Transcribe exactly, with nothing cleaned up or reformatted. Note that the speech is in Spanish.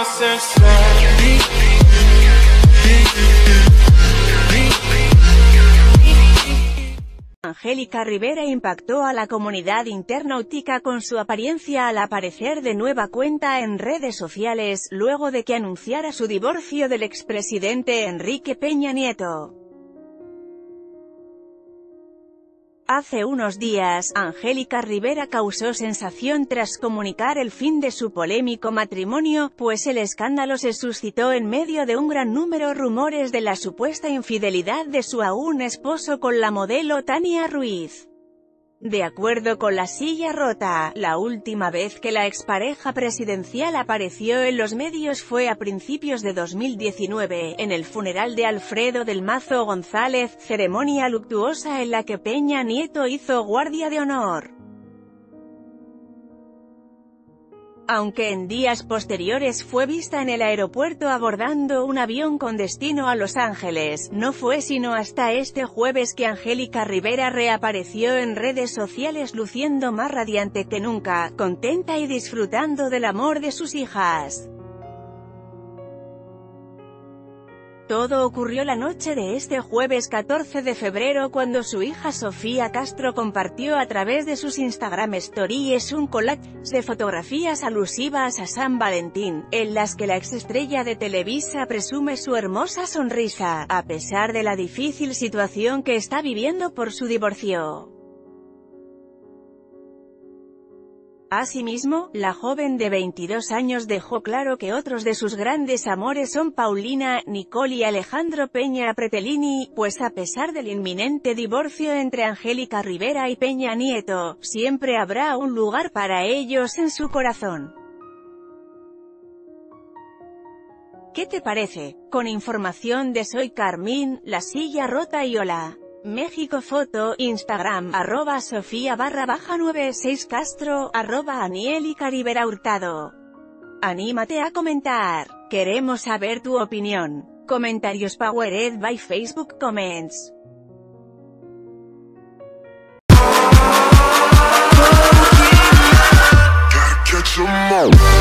Angélica Rivera impactó a la comunidad internautica con su apariencia al aparecer de nueva cuenta en redes sociales, luego de que anunciara su divorcio del expresidente Enrique Peña Nieto. Hace unos días, Angélica Rivera causó sensación tras comunicar el fin de su polémico matrimonio, pues el escándalo se suscitó en medio de un gran número de rumores de la supuesta infidelidad de su aún esposo con la modelo Tania Ruiz. De acuerdo con La Silla Rota, la última vez que la expareja presidencial apareció en los medios fue a principios de dos mil diecinueve, en el funeral de Alfredo del Mazo González, ceremonia luctuosa en la que Peña Nieto hizo guardia de honor. Aunque en días posteriores fue vista en el aeropuerto abordando un avión con destino a Los Ángeles, no fue sino hasta este jueves que Angélica Rivera reapareció en redes sociales luciendo más radiante que nunca, contenta y disfrutando del amor de sus hijas. Todo ocurrió la noche de este jueves catorce de febrero cuando su hija Sofía Castro compartió a través de sus Instagram Stories un collage de fotografías alusivas a San Valentín, en las que la exestrella de Televisa presume su hermosa sonrisa, a pesar de la difícil situación que está viviendo por su divorcio. Asimismo, la joven de veintidós años dejó claro que otros de sus grandes amores son Paulina, Nicole y Alejandro Peña Pretelini, pues a pesar del inminente divorcio entre Angélica Rivera y Peña Nieto, siempre habrá un lugar para ellos en su corazón. ¿Qué te parece? Con información de Soy Carmín, La Silla Rota y Hola México. Foto, Instagram, arroba Sofía barra baja noventa y seis Castro, arroba Angélica Rivera Hurtado. Anímate a comentar. Queremos saber tu opinión. Comentarios powered by Facebook Comments. Gotta catch 'em all.